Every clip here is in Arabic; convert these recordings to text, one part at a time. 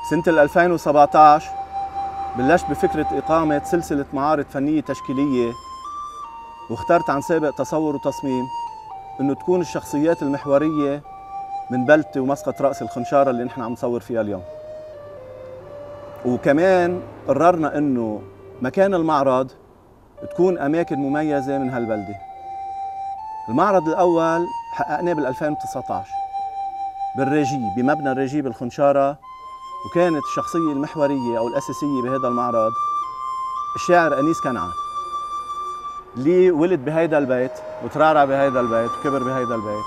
سنة 2017 بلشت بفكرة إقامة سلسلة معارض فنية تشكيلية، واخترت عن سابق تصور وتصميم إنه تكون الشخصيات المحورية من بلدتي ومسقط رأس الخنشارة اللي نحن عم نصور فيها اليوم. وكمان قررنا إنه مكان المعرض تكون أماكن مميزة من هالبلدة. المعرض الأول حققناه بال 2019 بالريجي، بمبنى الريجي بالخنشارة، وكانت الشخصية المحورية أو الأساسية بهذا المعرض الشاعر أنيس كنعان، اللي ولد بهيدا البيت وترعرع بهيدا البيت وكبر بهيدا البيت.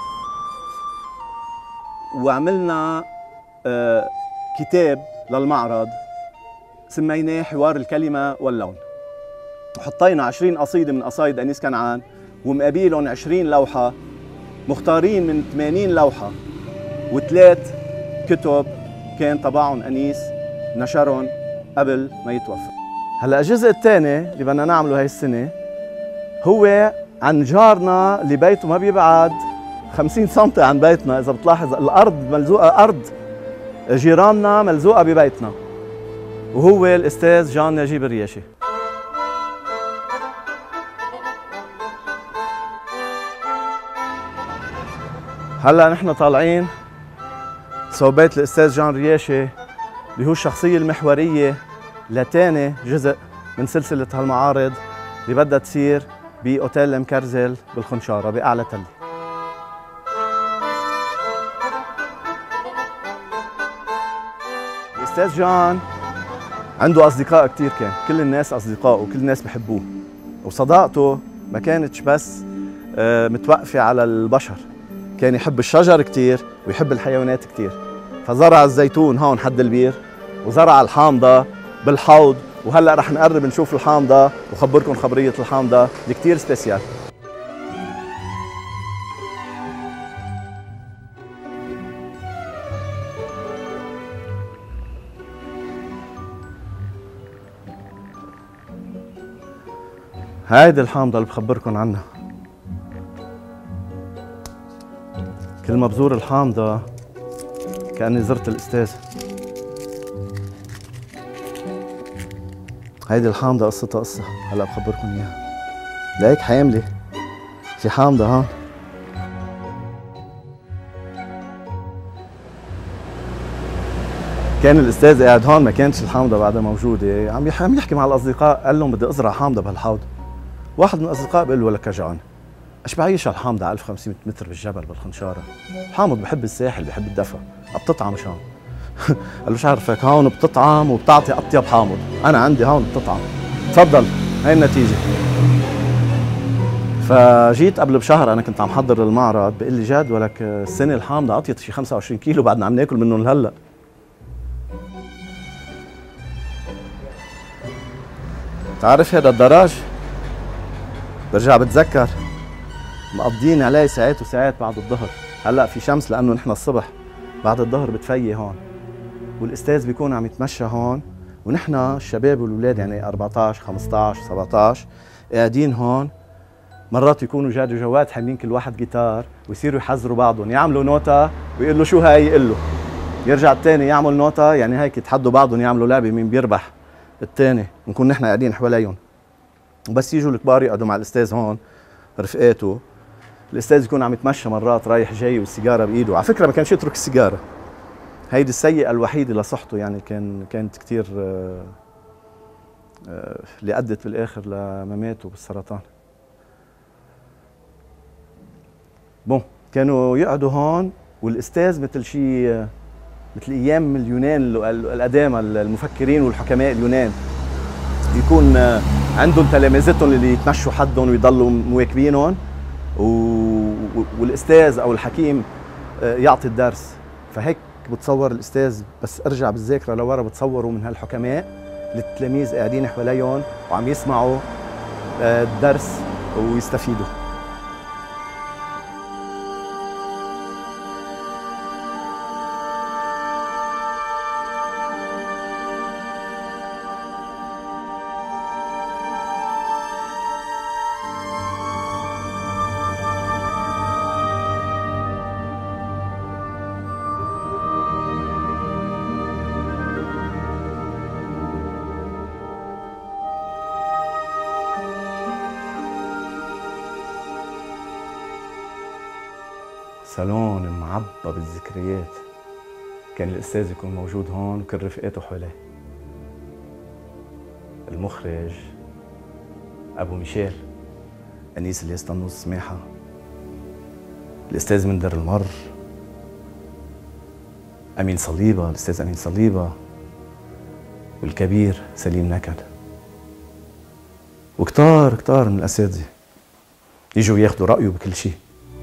وعملنا كتاب للمعرض سميناه حوار الكلمة واللون، وحطينا 20 قصيدة من قصايد أنيس كنعان ومقابلهم 20 لوحة مختارين من 80 لوحة، وثلاث كتب كان طبعهم أنيس نشرهم قبل ما يتوفى. هلا الجزء الثاني اللي بدنا نعمله هاي السنة هو عن جارنا اللي بيته ما بيبعد 50 سم عن بيتنا. إذا بتلاحظ الأرض ملزوقة، أرض جيراننا ملزوقة ببيتنا، وهو الأستاذ جان نجيب الرياشي. هلا نحن طالعين صوب بيت الأستاذ جان رياشي اللي هو الشخصية المحورية لتاني جزء من سلسلة هالمعارض اللي بدها تصير بأوتيل مكرزل بالخنشارة بأعلى تلة. الأستاذ جان عنده أصدقاء كتير، كان كل الناس أصدقائه وكل الناس بحبوه، وصداقته ما كانتش بس متوقفة على البشر، كان يحب الشجر كتير ويحب الحيوانات كتير. فزرع الزيتون هون حد البير، وزرع الحامضة بالحوض، وهلا رح نقرب نشوف الحامضة وخبركم خبرية الحامضة اللي كتير سبيسيال. هيدي الحامضة اللي بخبركم عنها. كل ما بزور الحامضة كأني زرت الأستاذ. هيدي الحامضة قصتها قصة، هلا بخبركم إياها. لهيك حاملة في حامضة هون. كان الأستاذ قاعد هون، ما كانتش الحامضة بعدها موجودة، عم يحكي مع الأصدقاء، قال لهم بدي أزرع حامضة بهالحوض. واحد من الأصدقاء بيقول له ولك يا جعان، ايش بعيش هالحامضة على 1500 متر بالجبل بالخنشارة؟ الحامض بحب الساحل، بحب الدفا، بتطعم شان. قال له مش عارفك، هون بتطعم وبتعطي أطيب حامض، أنا عندي هون بتطعم، تفضل هاي النتيجة. فجيت قبل بشهر، أنا كنت عم حضر المعرض، بيقول لي جاد ولك السنة الحامضة عطيت شي 25 كيلو، بعدنا عم ناكل منهم لهلا. بتعرف هذا الدراج برجع بتذكر مقضيين عليه ساعات وساعات بعد الظهر. هلا في شمس لانه نحن الصبح، بعد الظهر بتفيي هون، والاستاذ بيكون عم يتمشى هون، ونحن الشباب والولاد يعني 14 15 17 قاعدين هون. مرات يكونوا جاد وجواد حاملين كل واحد جيتار، ويصيروا يحذروا بعضهم، يعملوا نوتة ويقول له شو هاي، يقول له، يرجع الثاني يعمل نوتة، يعني هيك يتحدوا بعضهم يعملوا لعبة مين بيربح الثاني، نكون نحن قاعدين حواليهم. وبس يجوا الكبار يقعدوا مع الاستاذ هون رفقاته، الاستاذ يكون عم يتمشى مرات رايح جاي والسيجاره بايده. على فكره ما كانش يترك السيجاره، هيدي السيئه الوحيده لصحته، يعني كانت كثير اللي ادت بالاخر لمماته بالسرطان. بون كانوا يقعدوا هون، والاستاذ مثل شيء مثل ايام اليونان القدامى، المفكرين والحكماء اليونان، يكون عندهم تلامذتهم اللي يتمشوا حدهم ويضلوا مواكبينهم، والاستاذ او الحكيم يعطي الدرس. فهيك بتصور الاستاذ، بس ارجع بالذاكره لورا بتصوروا من هالحكماء التلاميذ قاعدين حواليهم وعم يسمعوا الدرس ويستفيدوا. صالون معبى بالذكريات. كان الأستاذ يكون موجود هون وكل رفقاته حواليه. المخرج أبو ميشيل، أنيس اللي يستنوس سماحة، الأستاذ مندر المر، أمين صليبة، الأستاذ أمين صليبة، والكبير سليم نكد، وكتار كتار من الأساتذة يجوا ياخدوا رأيه بكل شيء.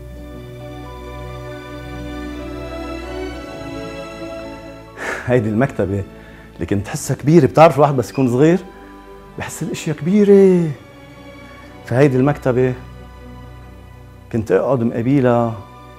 هيدي المكتبة اللي كنت تحسها كبيرة، بتعرف الواحد بس يكون صغير بحس الاشياء كبيرة. فهيدي المكتبة كنت اقعد مقابيلها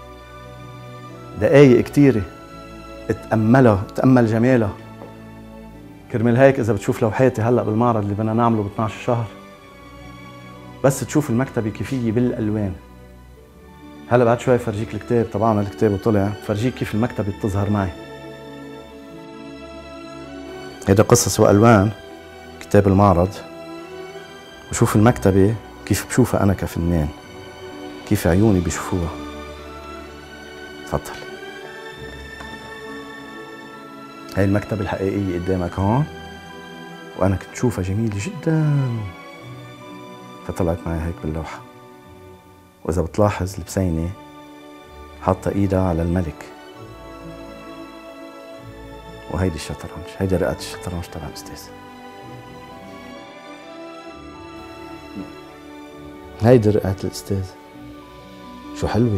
دقايق كتيرة اتأملها، اتأمل جمالها. كرمال هيك إذا بتشوف لوحاتي هلا بالمعرض اللي بدنا نعمله ب 12 شهر، بس تشوف المكتبة كيفية بالألوان. هلا بعد شوي فرجيك الكتاب، طبعا الكتاب وطلع، فرجيك كيف المكتبة بتظهر معي. هيدا قصص وألوان كتاب المعرض، وشوف المكتبة كيف بشوفها أنا كفنان، كيف عيوني بيشوفوها. تفضل. هاي المكتبة الحقيقية قدامك هون، وأنا كنت شوفها جميلة جدا، فطلعت معي هيك باللوحة. وإذا بتلاحظ البسينة حاطة إيدها على الملك، وهيدي الشطرنج، هيدي رقعة الشطرنج تبع الأستاذ. هيدي رقعة الأستاذ، شو حلوة،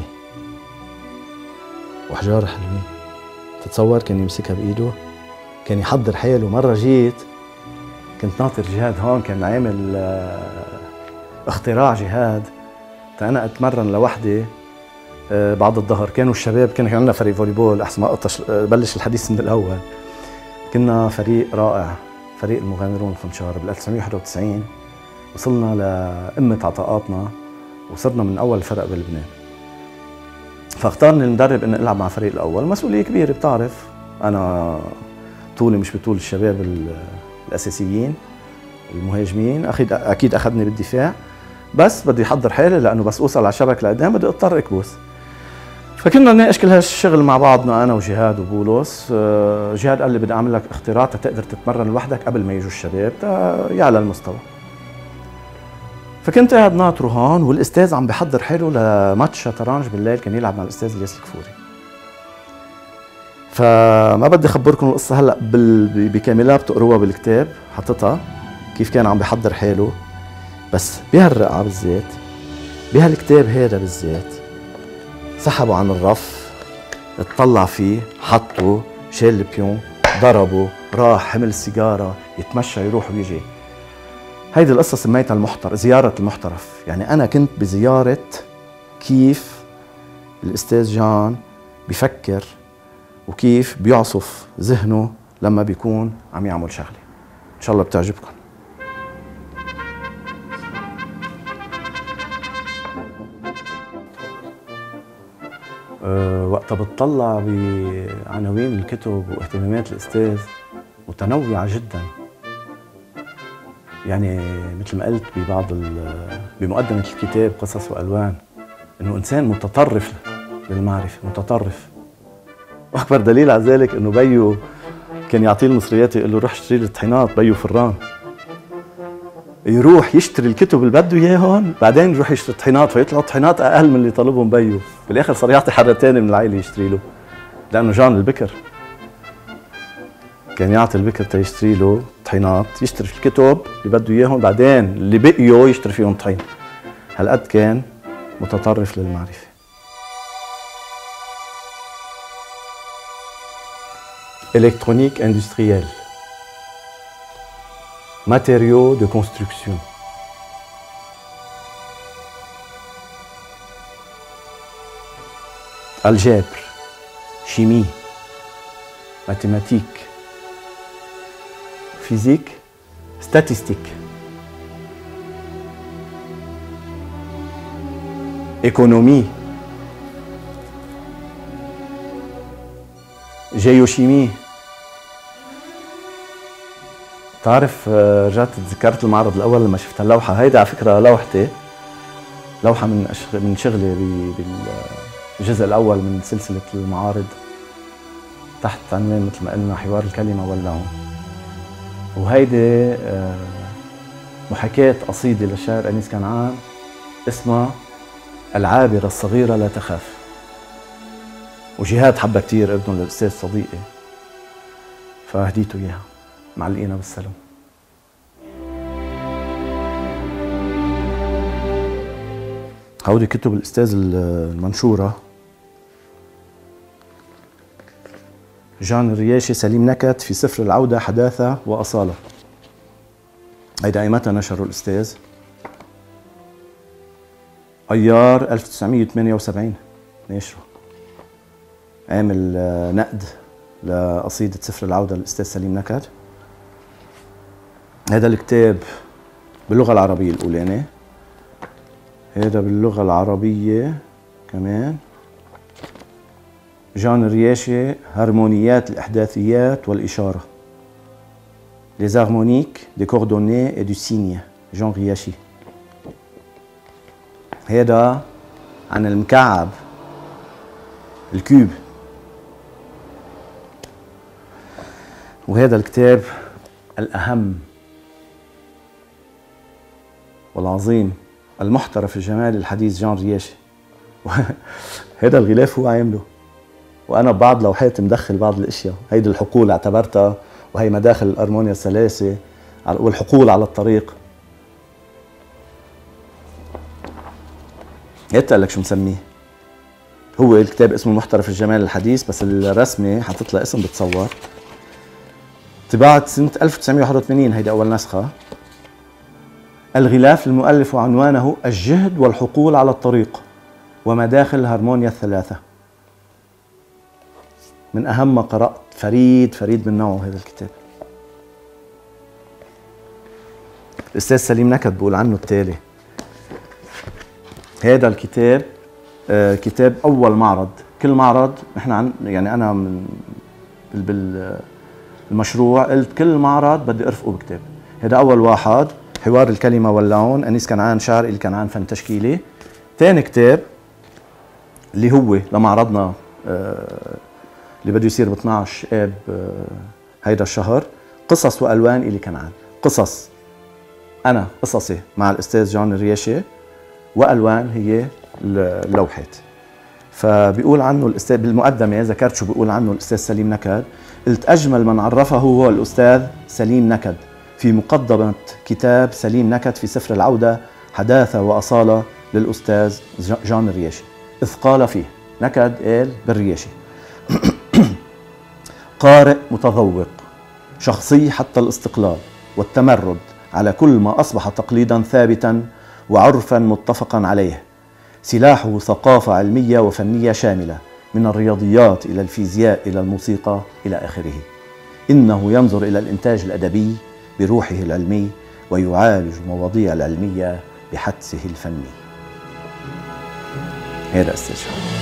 وحجارة حلوين. تتصور كان يمسكها بإيده، كان يحضر حاله. مرة جيت كنت ناطر جهاد هون، كان عامل اختراع جهاد، أنا أتمرن لوحدي بعد الظهر. كانوا الشباب، كان عندنا فريق فوليبول، أحسن ما أقطش بلش الحديث من الأول. كنا فريق رائع، فريق المغامرون الخنشار. بال 1991 وصلنا لقمة عطاءاتنا، وصرنا من أول فرق بلبنان. فاختارني المدرب إني ألعب مع الفريق الأول. مسؤولية كبيرة، بتعرف أنا طولي مش بطول الشباب الأساسيين المهاجمين. أكيد أخذني بالدفاع، بس بدي أحضر حالي لأنه بس أوصل على الشبكة لقدام بدي أضطر أكبس. فكنا نناقش كل هالشغل مع بعضنا أنا وجهاد وبولس. جهاد قال لي بدي أعمل لك اختراع تقدر تتمرن لوحدك قبل ما يجوا الشباب يعلى المستوى. فكنت قاعد ناطره هون، والأستاذ عم بحضر حاله لماتش شطرنج بالليل، كان يلعب مع الأستاذ الياس الكفوري. فما بدي أخبركم القصة هلأ بكاملها، بتقروها بالكتاب، حطتها كيف كان عم بحضر حاله. بس بهالرقعة بالذات، بهالكتاب هذا بالذات، سحبه عن الرف، اطلع فيه، حطه، شال البيون، ضربه، راح حمل السيجارة، يتمشى يروح ويجي. هيدي القصة سميتها زيارة المحترف. يعني أنا كنت بزيارة كيف الأستاذ جان بيفكر وكيف بيعصف ذهنه لما بيكون عم يعمل شغلة. إن شاء الله بتعجبكم. وقتها بتطلع بعناوين الكتب واهتمامات الأستاذ متنوعة جدا. يعني مثل ما قلت بمقدمة الكتاب قصص وألوان، إنه إنسان متطرف للمعرفة، متطرف. وأكبر دليل على ذلك إنه بيو كان يعطيه المصريات، يقول له روح اشتري لي الطحينات، بيو فران. يروح يشتري الكتب اللي بده اياهم، بعدين يروح يشتري طحينات، فيطلعوا طحينات اقل من اللي طلبهم بيو. بالاخر صار يعطي حدا ثاني من العائله يشتري له، لانه جان البكر كان يعطي البكر تيشتري له طحينات، يشتري الكتب اللي بده اياهم، بعدين اللي بقيوا يشتري فيهم طحين. هالقد كان متطرف للمعرفه. électronique industrielle, matériaux de construction, algèbre, chimie, mathématiques, physique, statistique, économie, géochimie. تعرف رجعت تذكرت المعرض الاول لما شفت اللوحه هيدي. على فكره لوحتي، لوحه من شغلي الجزء الأول من سلسلة المعارض تحت عنوان مثل ما قلنا حوار الكلمة واللون. وهيدي محاكاة قصيدة للشاعر أنيس كنعان اسمها العابرة الصغيرة لا تخاف. وجهاد حبها كتير، ابنه للأستاذ صديقي، فهديته إياها. معلقينا بالسلام. هودي كتب الأستاذ المنشورة، جان الرياشي سليم نكد في سفر العودة حداثة وأصالة. هيدا أيمتى نشره الأستاذ؟ أيار 1978 ناشره. عامل نقد لقصيدة سفر العودة للأستاذ سليم نكد. هذا الكتاب باللغة العربية الأولاني، هذا باللغة العربية كمان. جان الرياشي هرمونيات الإحداثيات والإشارة، Les harmoniques des coordonnées et du signe، جان رياشي. هذا عن المكعب، الكوب. وهذا الكتاب الأهم والعظيم المحترف الجمال الحديث جان رياشي. هذا الغلاف هو عامله، وأنا ببعض لوحات مدخل بعض الأشياء. هيدي الحقول اعتبرتها، وهي مداخل الأرمونيا الثلاثة والحقول على الطريق. هيك قال لك شو مسميه. هو الكتاب اسمه المحترف الجمال الحديث، بس الرسمة حطيت له اسم بتصور. طباعة سنة 1981، هيدي أول نسخة. الغلاف للمؤلف وعنوانه الجهد والحقول على الطريق ومداخل الهرمونيا الثلاثة. من أهم ما قرأت، فريد من نوعه هذا الكتاب. الأستاذ سليم نكد بقول عنه التالي: هذا الكتاب كتاب أول معرض. كل معرض نحن يعني أنا من بالمشروع قلت كل معرض بدي أرفقه بكتاب. هذا أول واحد، حوار الكلمة واللون، أنيس كنعان شاعر، كنعان فن تشكيلي. ثاني كتاب اللي هو لمعرضنا اللي بده يصير ب 12 آب هيدا الشهر، قصص وألوان إلي كنعان. قصص أنا قصصي مع الأستاذ جان الرياشي، وألوان هي اللوحات. فبيقول عنه الأستاذ بالمقدمة، ذكرت شو بيقول عنه الأستاذ سليم نكد. قلت أجمل من عرفه هو الأستاذ سليم نكد في مقدمة كتاب سليم نكد في سفر العودة حداثة وأصالة للأستاذ جان الرياشي، إذ قال فيه نكد قال بالرياشي: قارئ متذوق، شخصي حتى الاستقلال والتمرد على كل ما أصبح تقليدا ثابتا وعرفا متفقا عليه، سلاحه ثقافة علمية وفنية شاملة من الرياضيات إلى الفيزياء إلى الموسيقى إلى آخره. إنه ينظر إلى الإنتاج الأدبي بروحه العلمي ويعالج المواضيع العلمية بحدسه الفني. هذا أستاذ.